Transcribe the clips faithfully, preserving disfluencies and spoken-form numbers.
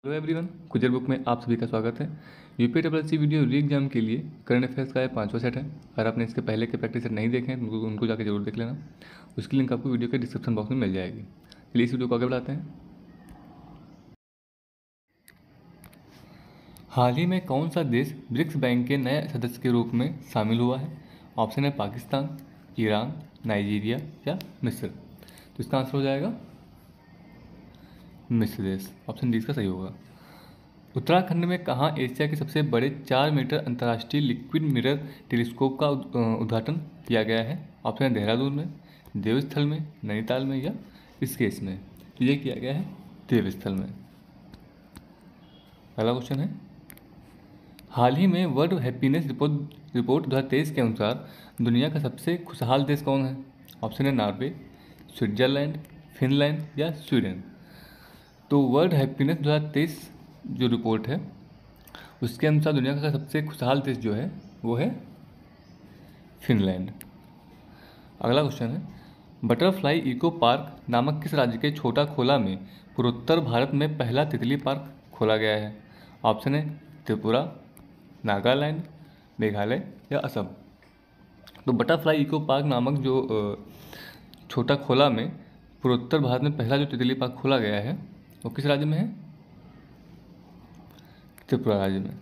Hello everyone, Kujur book में आप सभी का स्वागत है। UP double S C video re exam के लिए करंट अफेयर्स का ये पांचवा सेट है। अगर आपने इसके पहले के प्रैक्टिस सेट नहीं देखे हैं तो उनको उनको जाकर जरूर देख लेना। उसकी लिंक आपको वीडियो के डिस्क्रिप्शन बॉक्स में मिल जाएगी। चलिए इस वीडियो को आगे बढ़ाते हैं। हाल ही में कौन सा देश ब्रिक्स बैंक के नए सदस्य के रूप में शामिल हुआ है? ऑप्शन है पाकिस्तान, ईरान, नाइजीरिया या मिस्र। तो इसका आंसर हो जाएगा मिस्र देश। ऑप्शन डी इसका सही होगा। उत्तराखंड में कहाँ एशिया के सबसे बड़े चार मीटर अंतर्राष्ट्रीय लिक्विड मिरर टेलीस्कोप का उद्घाटन किया गया है? ऑप्शन है देहरादून में, देवस्थल में, नैनीताल में या ऋषिकेश में। तो ये किया गया है देवस्थल में। अगला क्वेश्चन है, हाल ही में वर्ल्ड हैप्पीनेस रिपोर्ट रिपोर्ट दो हज़ार तेईस के अनुसार दुनिया का सबसे खुशहाल देश कौन है? ऑप्शन है नॉर्वे, स्विट्जरलैंड, फिनलैंड या स्वीडन। तो वर्ल्ड हैप्पीनेस दो हज़ार तेईस जो रिपोर्ट है उसके अनुसार दुनिया का सबसे खुशहाल देश जो है वो है फिनलैंड। अगला क्वेश्चन है, बटरफ्लाई इको पार्क नामक किस राज्य के छोटा खोला में पूर्वोत्तर भारत में पहला तितली पार्क खोला गया है? ऑप्शन है त्रिपुरा, नागालैंड, मेघालय या असम। तो बटरफ्लाई इको पार्क नामक जो छोटा खोला में पूर्वोत्तर भारत में पहला जो तितली पार्क खोला गया है वो किस राज्य में है? त्रिपुरा राज्य में।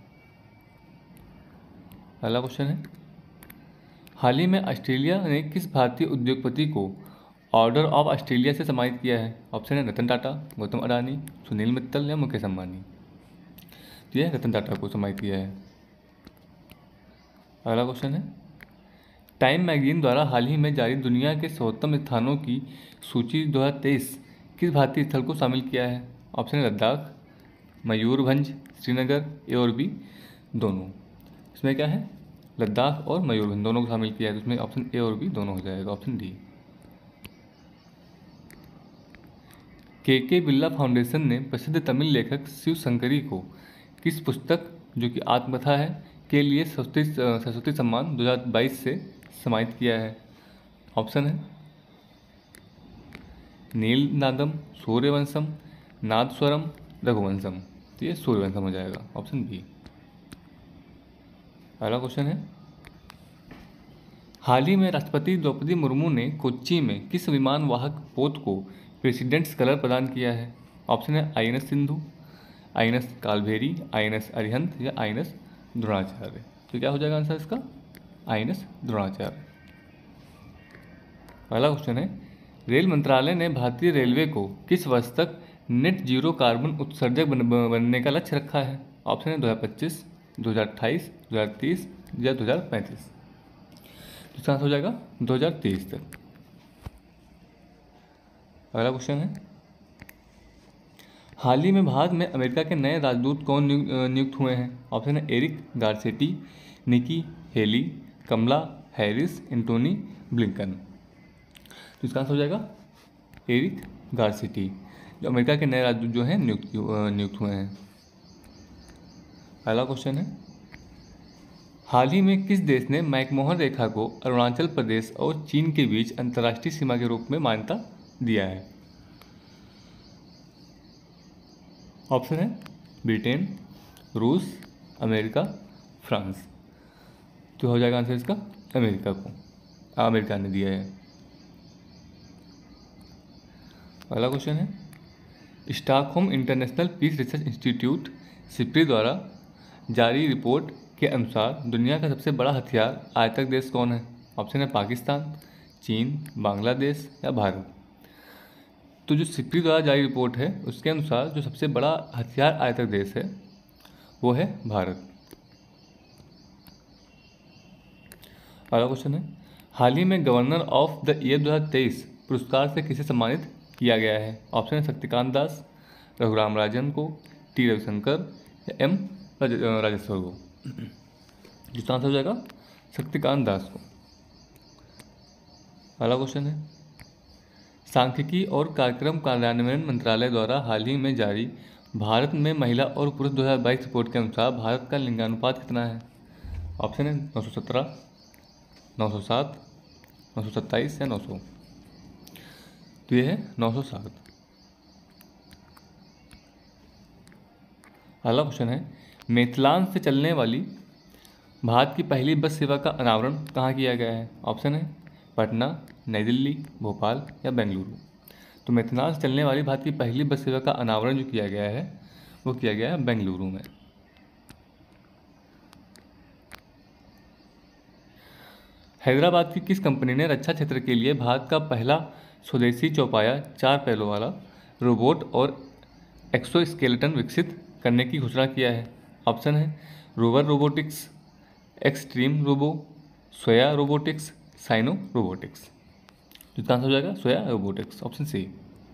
अगला क्वेश्चन है, हाल ही में ऑस्ट्रेलिया ने किस भारतीय उद्योगपति को ऑर्डर ऑफ ऑस्ट्रेलिया से सम्मानित किया है? ऑप्शन है रतन टाटा, गौतम अडानी, सुनील मित्तल या मुकेश अंबानी। तो यह रतन टाटा को सम्मानित किया है। अगला क्वेश्चन है, टाइम मैगजीन द्वारा हाल ही में जारी दुनिया के सर्वोत्तम स्थानों की सूची दो हज़ार तेईस किस भारतीय स्थल को शामिल किया है? ऑप्शन है लद्दाख, मयूरभंज, श्रीनगर ए और बी दोनों। इसमें क्या है, लद्दाख और मयूरभंज दोनों को शामिल किया है। तो इसमें ऑप्शन ए और बी दोनों हो जाएगा, ऑप्शन डी। के के बिरला फाउंडेशन ने प्रसिद्ध तमिल लेखक शिव शंकरी को किस पुस्तक जो कि आत्मकथा है के लिए सरस्वती सरस्वती सम्मान दो हज़ार बाईस से सम्मानित किया है? ऑप्शन है नील नादम, सूर्यवंशम, नादस्वरम, रघुवंशम। तो ये सूर्यवंशम हो जाएगा, ऑप्शन बी। अगला क्वेश्चन है, हाल ही में राष्ट्रपति द्रौपदी मुर्मू ने कोच्चि में किस विमान वाहक पोत को प्रेसिडेंट्स कलर प्रदान किया है? ऑप्शन है I N S Sindhu, I N S Kalvari, I N S Arihant या आई एन एस द्रोणाचार्य। तो क्या हो जाएगा आंसर इसका? I N S Dronacharya. अगला क्वेश्चन है, रेल मंत्रालय ने भारतीय रेलवे को किस वर्ष तक नेट जीरो कार्बन उत्सर्जक बन, बनने का लक्ष्य रखा है? ऑप्शन है दो हज़ार पच्चीस, दो हज़ार अट्ठाईस, दो हज़ार तीस या दो हज़ार पैंतीस। तो इसका आंसर हो जाएगा दो हज़ार तेईस तक। अगला क्वेश्चन है, हाल ही में भारत में अमेरिका के नए राजदूत कौन नियुक्त हुए हैं? ऑप्शन है Eric Garcetti, Nikki Haley, Kamala Harris, Antony Blinken. तो इसका आंसर हो जाएगा एरिक गारसेटी, जो अमेरिका के नए राजदूत जो हैं नियुक्त नियुक्त हुए हैं। अगला क्वेश्चन है, हाल ही में किस देश ने मैकमोहन रेखा को अरुणाचल प्रदेश और चीन के बीच अंतर्राष्ट्रीय सीमा के रूप में मान्यता दिया है? ऑप्शन है ब्रिटेन, रूस, अमेरिका, फ्रांस। तो हो जाएगा आंसर इसका अमेरिका को, अमेरिका ने दिया है। अगला क्वेश्चन है, Stockholm International Peace Research Institute SIPRI द्वारा जारी रिपोर्ट के अनुसार दुनिया का सबसे बड़ा हथियार आयातक देश कौन है? ऑप्शन है पाकिस्तान, चीन, बांग्लादेश या भारत। तो जो सिप्री द्वारा जारी रिपोर्ट है उसके अनुसार जो सबसे बड़ा हथियार आयातक देश है वो है भारत। अगला क्वेश्चन है, हाल ही में गवर्नर ऑफ द ईयर दो हज़ार तेईस पुरस्कार से किसे सम्मानित किया गया है? ऑप्शन है शक्तिकांत दास, रघुराम राजन को, टी रविशंकर या एम राजेश्वर को। जिसका आंसर हो जाएगा शक्तिकांत दास को। अगला क्वेश्चन है, सांख्यिकी और कार्यक्रम कार्यान्वयन मंत्रालय द्वारा हाल ही में जारी भारत में महिला और पुरुष दो हज़ार बाईस रिपोर्ट के अनुसार भारत का लिंगानुपात कितना है? ऑप्शन है नौ सौ सत्रह, नौ सौ सात, नौ सौ सत्ताईस या नौ सौ। तो ये है नौ सौ सात। अगला क्वेश्चन है, मेथिलांच से चलने वाली भारत की पहली बस सेवा का अनावरण कहाँ किया गया है? ऑप्शन है पटना, नई दिल्ली, भोपाल या बेंगलुरु। तो मेथिलांच से चलने वाली भारत की पहली बस सेवा का अनावरण जो किया गया है वो किया गया है बेंगलुरु में। हैदराबाद की किस कंपनी ने रक्षा क्षेत्र के लिए भारत का पहला स्वदेशी चौपाया चार पैरों वाला रोबोट और एक्सोस्केलेटन विकसित करने की घोषणा किया है? ऑप्शन है rover robotics, extreme robo, soya robotics, Sino robotics. इसका आंसर हो जाएगा सोया रोबोटिक्स, ऑप्शन सी।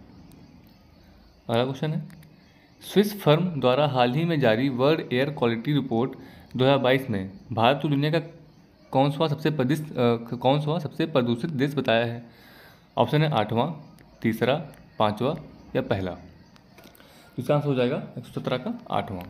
अगला क्वेश्चन है, स्विस फर्म द्वारा हाल ही में जारी वर्ल्ड एयर क्वालिटी रिपोर्ट दो हज़ार बाईस में भारत को दुनिया का कौन सा सबसे प्रदूषित कौन सा सबसे प्रदूषित देश बताया है? ऑप्शन है आठवां, तीसरा, पांचवा या पहला। इसका आंसर हो जाएगा एक सौ सत्रह का आठवां।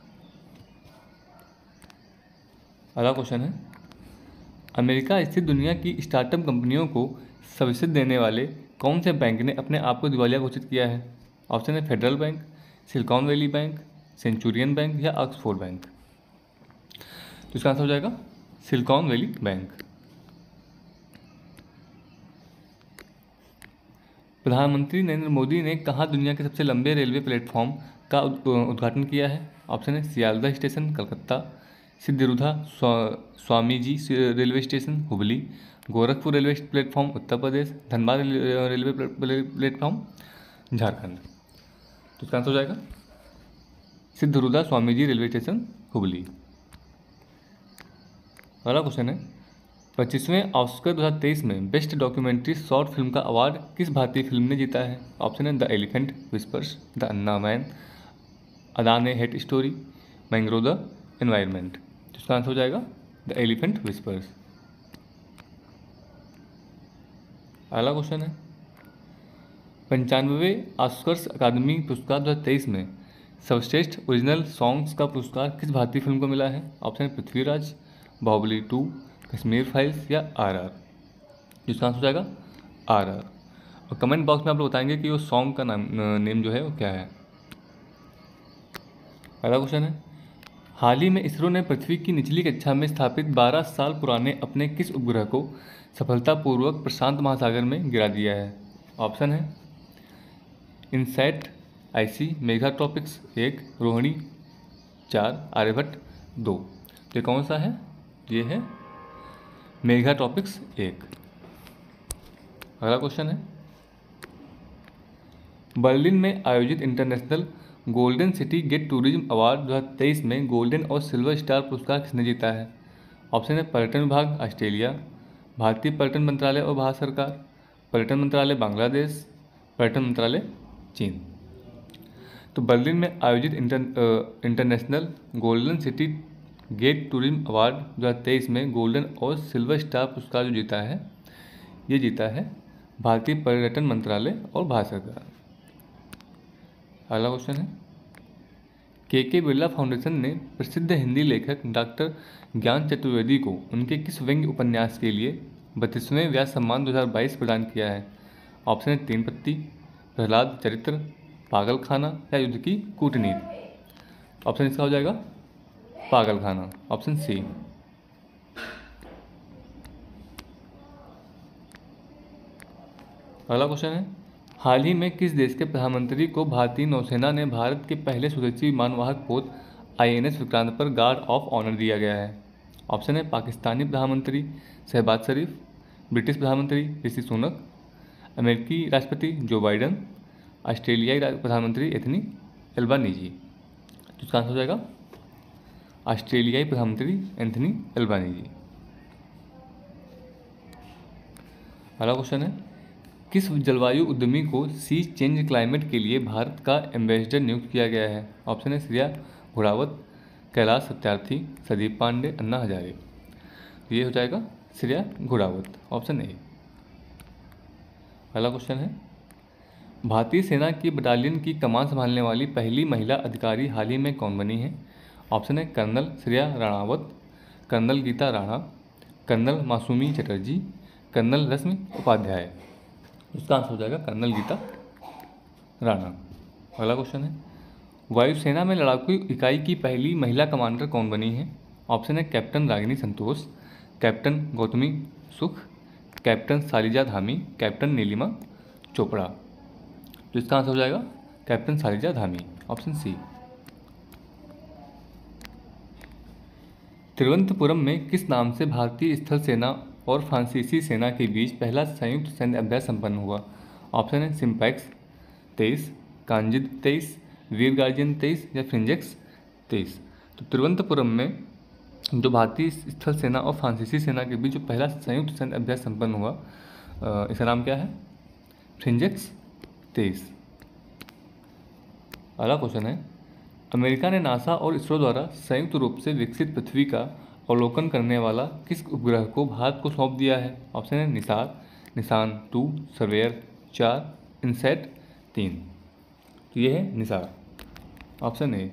अगला क्वेश्चन है, अमेरिका स्थित दुनिया की स्टार्टअप कंपनियों को सर्विसेज देने वाले कौन से बैंक ने अपने आप को दिवालिया घोषित किया है? ऑप्शन है federal bank, Silicon Valley bank, centurion bank या ऑक्सफोर्ड बैंक। तो इसका आंसर हो जाएगा सिलिकॉन वैली बैंक। प्रधानमंत्री नरेंद्र मोदी ने कहाँ दुनिया के सबसे लंबे रेलवे प्लेटफॉर्म का उद्घाटन किया है? ऑप्शन है Sealdah station Calcutta, Siddharudha Swami ji railway station Hubli, Gorakhpur railway platform Uttar Pradesh, Dhanbad railway platform Jharkhand. तो इसका आंसर हो जाएगा सिद्धिरुधा स्वामी जी रेलवे स्टेशन हुबली। अगला क्वेश्चन है, पच्चीसवें ऑस्कर दो हज़ार तेईस में बेस्ट डॉक्यूमेंट्री शॉर्ट फिल्म का अवार्ड किस भारतीय फिल्म ने जीता है? ऑप्शन है द एलिफेंट विस्पर्स, द अन्ना मैन, अदान a hate story, mangrove the environment. इसका आंसर हो जाएगा द एलिफेंट विस्पर्स। अगला क्वेश्चन है, पंचानवे ऑस्कर्स अकादमी पुरस्कार दो हज़ार तेईस में सर्वश्रेष्ठ ओरिजिनल सॉन्ग्स का पुरस्कार किस भारतीय फिल्म को मिला है? ऑप्शन है पृथ्वीराज, बाहुबली टू, कश्मीर फाइल्स या आर आर। जिसका आंसर हो जाएगा आर आर। और कमेंट बॉक्स में आप लोग बताएंगे कि वो सॉन्ग का नाम नेम जो है वो क्या है। अगला क्वेश्चन है, हाल ही में इसरो ने पृथ्वी की निचली कक्षा में स्थापित बारह साल पुराने अपने किस उपग्रह को सफलतापूर्वक प्रशांत महासागर में गिरा दिया है? ऑप्शन है इनसैट, आईसी, मेगाट्रॉपिक्स एक, रोहिणी चार, आर्यभट्ट दो। तो ये कौन सा है? ये है मेगाट्रॉपिक्स एक। अगला क्वेश्चन है, बर्लिन में आयोजित international golden city gate tourism award दो हज़ार तेईस में गोल्डन और सिल्वर स्टार पुरस्कार किसने जीता है? ऑप्शन है पर्यटन विभाग ऑस्ट्रेलिया, भारतीय पर्यटन मंत्रालय और भारत सरकार, पर्यटन मंत्रालय बांग्लादेश, पर्यटन मंत्रालय चीन। तो बर्लिन में आयोजित inter international golden city gate tourism award दो हज़ार तेईस में गोल्डन और सिल्वर स्टार पुरस्कार जो जीता है ये जीता है भारतीय पर्यटन मंत्रालय और भारत सरकार। अगला क्वेश्चन है, के के बिरला फाउंडेशन ने प्रसिद्ध हिंदी लेखक डॉक्टर ज्ञान चतुर्वेदी को उनके किस व्यंग्य उपन्यास के लिए बत्तीसवें व्यास सम्मान दो हज़ार बाईस प्रदान किया है? ऑप्शन है तीन पत्ती, प्रहलाद चरित्र, पागल खाना या युद्ध की कूटनीति। ऑप्शन इसका हो जाएगा पागल खाना, ऑप्शन सी। अगला क्वेश्चन है, हाल ही में किस देश के प्रधानमंत्री को भारतीय नौसेना ने भारत के पहले स्वदेशी विमानवाहक पोत आई एन एस विक्रांत पर गार्ड ऑफ ऑनर दिया गया है? ऑप्शन है पाकिस्तानी प्रधानमंत्री शहबाज शरीफ, ब्रिटिश प्रधानमंत्री ऋषि सुनक, अमेरिकी राष्ट्रपति जो बाइडन, ऑस्ट्रेलियाई प्रधानमंत्री एथनी एल्बानीजी। इसका आंसर हो जाएगा ऑस्ट्रेलियाई प्रधानमंत्री एंथनी एल्बानीजी। अगला क्वेश्चन है, किस जलवायु उद्यमी को सी चेंज क्लाइमेट के लिए भारत का एम्बेसडर नियुक्त किया गया है? ऑप्शन है श्रेया घोड़ावत, कैलाश सत्यार्थी, संदीप पांडे, अन्ना हजारे। ये हो जाएगा श्रेया घोड़ावत, ऑप्शन ए। अगला क्वेश्चन है, भारतीय सेना की बटालियन की कमान संभालने वाली पहली महिला अधिकारी हाल ही में कौन बनी है? ऑप्शन है colonel Shreya Ranawat, colonel Geeta Rana, colonel Masoomi Chatterjee, colonel Rashmi Upadhyay. इसका आंसर हो जाएगा कर्नल गीता राणा। अगला क्वेश्चन है, वायुसेना में लड़ाकू इकाई की पहली महिला कमांडर कौन बनी है? ऑप्शन है captain Ragini Santosh, captain Gautami Sukh, captain Shaliza Dhami, captain Neelima Chopra. तो इसका आंसर हो जाएगा captain Shaliza Dhami, option C. Thiruvananthapuram में किस नाम से भारतीय स्थल सेना और फ्रांसीसी सेना के बीच पहला संयुक्त सैन्य अभ्यास संपन्न हुआ? ऑप्शन है सिम्पैक्स तेईस, कांजिद तेईस, वीर गार्जियन तेईस या फ्रिंजेक्स तेईस। तो तिरुवनंतपुरम में जो भारतीय स्थल सेना और फ्रांसीसी सेना के बीच जो पहला संयुक्त सैन्य अभ्यास संपन्न हुआ, इसका नाम क्या है? फ्रिंजेक्स तेईस। अगला क्वेश्चन है, अमेरिका ने नासा और इसरो द्वारा संयुक्त रूप से विकसित पृथ्वी का अवलोकन करने वाला किस उपग्रह को भारत को सौंप दिया है? ऑप्शन है निसार, निशान टू, सर्वेयर चार, इनसैट तीन। तो ये है निसार, ऑप्शन ए।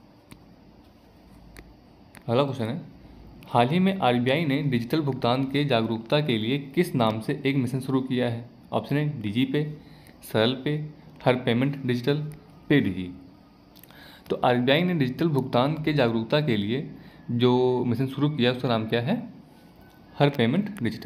अगला क्वेश्चन है, हाल ही में आरबीआई ने डिजिटल भुगतान के जागरूकता के लिए किस नाम से एक मिशन शुरू किया है? ऑप्शन है डिजी पे, सरल पे, हर पेमेंट डिजिटल, पे डिजी। तो आरबीआई ने डिजिटल भुगतान के जागरूकता के लिए जो मिशन शुरू किया उसका नाम क्या है? हर पेमेंट डिजिटल।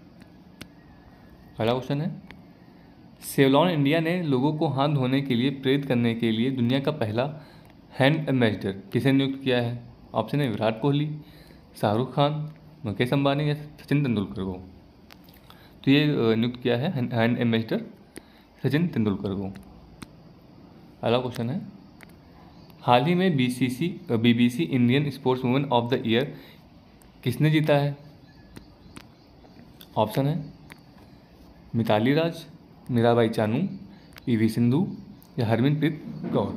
अगला क्वेश्चन है, सेवलॉन इंडिया ने लोगों को हाथ धोने के लिए प्रेरित करने के लिए दुनिया का पहला हैंड एम्बेसडर किसे नियुक्त किया है? ऑप्शन है विराट कोहली, शाहरुख खान, मुकेश अंबानी या सचिन तेंदुलकर को। तो ये नियुक्त किया है हैंड एम्बेसडर सचिन तेंदुलकर को। अगला क्वेश्चन है, हाल ही में BCC BBC Indian sports women of the year किसने जीता है? ऑप्शन है मिताली राज, मीराबाई चानू, पीवी सिंधु या हरमनप्रीत कौर।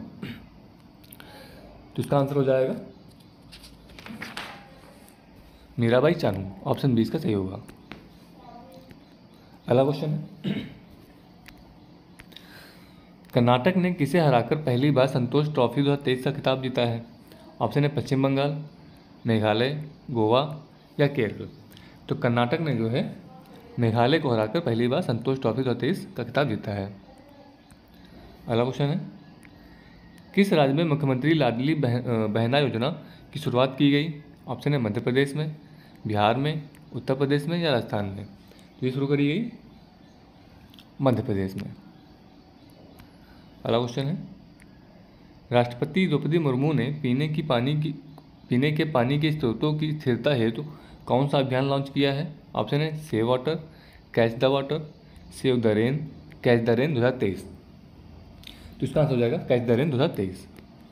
तो इसका आंसर हो जाएगा मीराबाई चानू, ऑप्शन बी इसका सही होगा। अगला क्वेश्चन है, कर्नाटक ने किसे हराकर पहली बार संतोष ट्रॉफी दो हज़ार तेईस का खिताब जीता है? ऑप्शन है पश्चिम बंगाल, मेघालय, गोवा या केरल। तो कर्नाटक ने जो है मेघालय को हराकर पहली बार संतोष ट्रॉफी दो हज़ार तेईस का खिताब जीता है। अगला क्वेश्चन है, किस राज्य में मुख्यमंत्री लाडली बहना योजना की शुरुआत की गई? ऑप्शन है मध्य प्रदेश में, बिहार में, उत्तर प्रदेश में या राजस्थान में। तो ये शुरू करी गई मध्य प्रदेश में। अगला क्वेश्चन है, राष्ट्रपति द्रौपदी मुर्मू ने पीने की पानी की पीने के पानी के स्रोतों की स्थिरता हेतु तो कौन सा अभियान लॉन्च किया है? ऑप्शन है save water, catch the water, save the rain, catch the rain दो हज़ार तेईस। तो इसका आंसर हो जाएगा कैच द रेन दो हज़ार तेईस।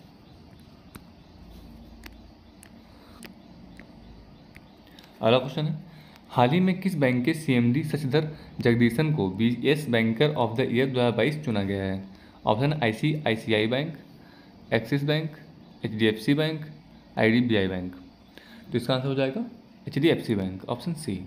अगला क्वेश्चन है, हाल ही में किस बैंक के सीएमडी शशिधर जगदीशन को BS banker of the year दो हज़ार बाईस चुना गया है? ऑप्शन है ICICI bank, Axis bank, HDFC bank, IDBI bank. तो इसका आंसर हो जाएगा एचडीएफसी बैंक, ऑप्शन सी।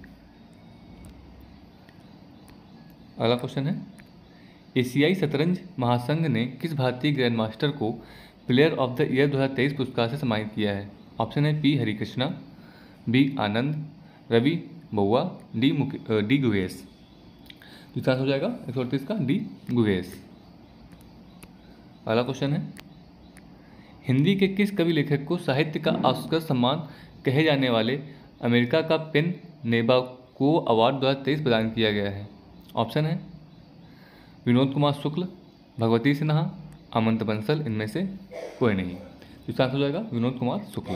अगला क्वेश्चन है, एशियाई शतरंज महासंघ ने किस भारतीय ग्रैंड मास्टर को प्लेयर ऑफ द ईयर दो हज़ार तेईस पुरस्कार से सम्मानित किया है? ऑप्शन है पी हरिकृष्णा, बी आनंद, रवि बउआ, डी मुके डी गुगेश। तो इसका आंसर हो जाएगा एक सौ अड़तीस का डी गुगेश। अगला क्वेश्चन है, हिंदी के किस कवि लेखक को साहित्य का ऑस्कर सम्मान कहे जाने वाले अमेरिका का पेन नेबाको अवार्ड दो हज़ार तेईस प्रदान किया गया है? ऑप्शन है विनोद कुमार शुक्ल, भगवती सिन्हा, अमंत बंसल, इनमें से कोई नहीं। इसका आंसर हो जाएगा विनोद कुमार शुक्ल।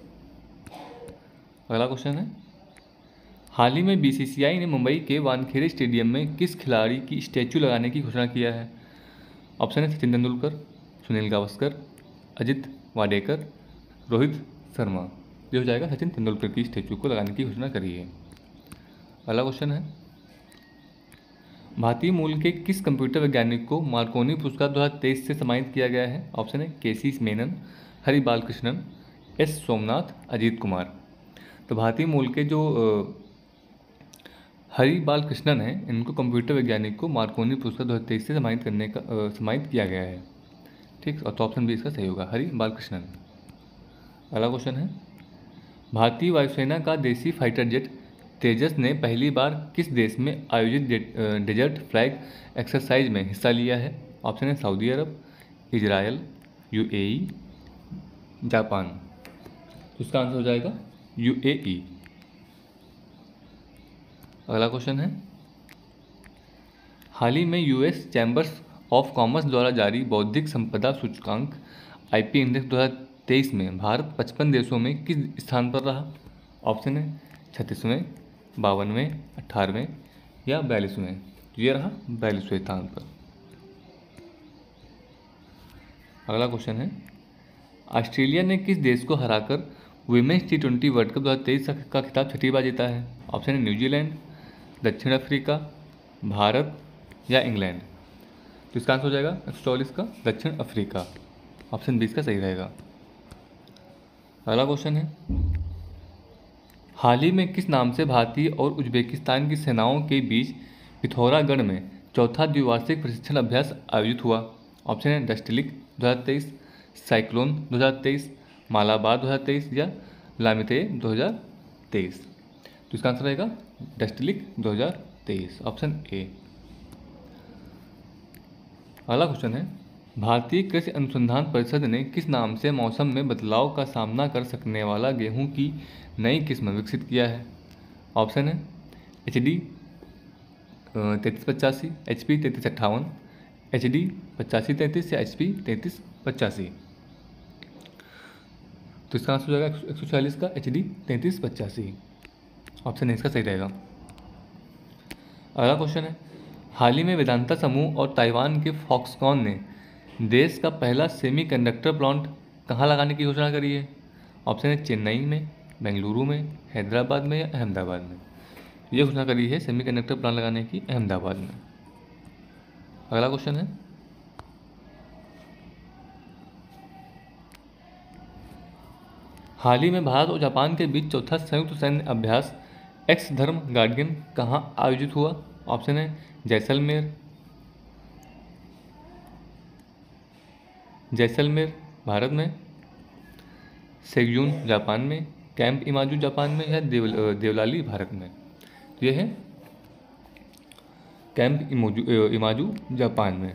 अगला क्वेश्चन है, हाल ही में बीसीसीआई ने मुंबई के वानखेड़े स्टेडियम में किस खिलाड़ी की स्टैचू लगाने की घोषणा किया है? ऑप्शन है सचिन तेंदुलकर, सुनील गावस्कर, अजित वाडेकर, रोहित शर्मा। ये हो जाएगा सचिन तेंदुलकर की स्टैचू को लगाने की घोषणा करी है। अगला क्वेश्चन है, भारतीय मूल के किस कंप्यूटर वैज्ञानिक को मार्कोनी पुरस्कार दो हज़ार तेईस से सम्मानित किया गया है? ऑप्शन है K C Menon, Hari Balakrishnan, S Somnath, Ajit Kumar. तो भारतीय मूल के जो हरि बालकृष्णन हैं, इनको कंप्यूटर वैज्ञानिक को मार्कोनी पुरस्कार दो हज़ार तेईस से सम्मानित करने का सम्मानित किया गया है। ठीक, और तो ऑप्शन बी इसका सही होगा, हरि बालकृष्णन। अगला क्वेश्चन है, भारतीय वायुसेना का देसी फाइटर जेट तेजस ने पहली बार किस देश में आयोजित डेजर्ट फ्लैग एक्सरसाइज में हिस्सा लिया है? ऑप्शन है Saudi Arab, Israel, UAE, Japan. तो इसका आंसर हो जाएगा यूएई। अगला क्वेश्चन है, हाल ही में यूएस चैम्बर्स ऑफ कॉमर्स द्वारा जारी बौद्धिक संपदा सूचकांक आईपी इंडेक्स दो हज़ार तेईस में भारत पचपन देशों में किस स्थान पर रहा? ऑप्शन है छत्तीसवें, बावनवें, अट्ठारहवें या बयालीसवें। तो ये रहा बयालीसवें स्थान पर। अगला क्वेश्चन है, ऑस्ट्रेलिया ने किस देश को हराकर women's T twenty world cup दो हज़ार तेईस का खिताब छठी बार जीता है? ऑप्शन है न्यूजीलैंड, दक्षिण अफ्रीका, भारत या इंग्लैंड। तो इसका आंसर हो जाएगा एक सौ चौलीस का दक्षिण अफ्रीका। ऑप्शन बीस का सही रहेगा। अगला क्वेश्चन है, हाल ही में किस नाम से भारतीय और उज्बेकिस्तान की सेनाओं के बीच पिथौरागढ़ में चौथा द्विवार्षिक प्रशिक्षण अभ्यास आयोजित हुआ? ऑप्शन है डस्टिलिक दो हज़ार तेईस, साइक्लोन दो हज़ार तेईस, मालाबार दो हज़ार तेईस या लामिते दो हज़ार तेईस। तो इसका आंसर रहेगा डस्टिलिक दो हज़ार तेईस। Option A. अगला क्वेश्चन है, भारतीय कृषि अनुसंधान परिषद ने किस नाम से मौसम में बदलाव का सामना कर सकने वाला गेहूं की नई किस्म विकसित किया है? ऑप्शन है एच डी तैंतीस पचासी, एच पी तैंतीस अट्ठावन, एच डी पचासी तैंतीस या एच पी तैंतीस पचासी। तो इसका आंसर हो जाएगा एक सौ छियालीस का एच डी तैंतीस पचासी। ऑप्शन ए इसका सही रहेगा। अगला क्वेश्चन है, हाल ही में वेदांता समूह और ताइवान के फॉक्सकॉन ने देश का पहला सेमीकंडक्टर प्लांट कहाँ लगाने की घोषणा करी है? ऑप्शन है चेन्नई में, बेंगलुरु में, हैदराबाद में या अहमदाबाद में। ये घोषणा करी है सेमीकंडक्टर प्लांट लगाने की अहमदाबाद में। अगला क्वेश्चन है, हाल ही में भारत और जापान के बीच चौथा संयुक्त सैन्य अभ्यास एक्स धर्म गार्डियन कहाँ आयोजित हुआ? ऑप्शन है जैसलमेर, जैसलमेर भारत में, सेग्यून जापान में, कैंप इमाजू जापान में या देवल देवलाली भारत में। तो ये है कैंप इमोजू इमाजू जापान में।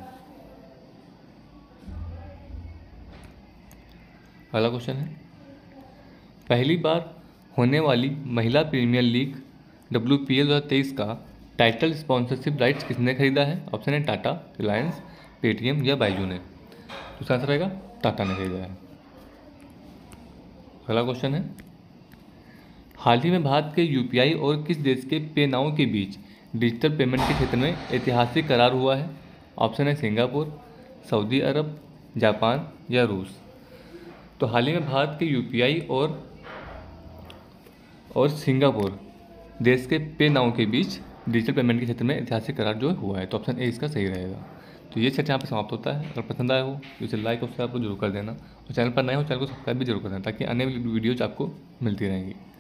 अगला क्वेश्चन है, पहली बार होने वाली महिला premier league W P L दो हज़ार तेईस का टाइटल स्पॉन्सरशिप राइट्स किसने खरीदा है? ऑप्शन है टाटा, रिलायंस, पेटीएम या बायजू ने। तो इसका आंसर रहेगा टाटा ने खरीदा है। अगला क्वेश्चन है, हाल ही में भारत के यूपीआई और किस देश के पे नाउ के बीच डिजिटल पेमेंट के क्षेत्र में ऐतिहासिक करार हुआ है? ऑप्शन है सिंगापुर, सऊदी अरब, जापान या रूस। तो हाल ही में भारत के यूपीआई और और सिंगापुर देश के पे नाउ के बीच डिजिटल पेमेंट के क्षेत्र में ऐतिहासिक करार जो हुआ है। तो ऑप्शन ए इसका सही रहेगा। तो ये सेट यहाँ पे समाप्त होता है। अगर पसंद आया हो तो इसे लाइक और सब्सक्राइब जरूर कर देना और चैनल पर नए हो चैनल को सब्सक्राइब भी जरूर कर देना ताकि अन्य वीडियोज आपको मिलती रहेंगी।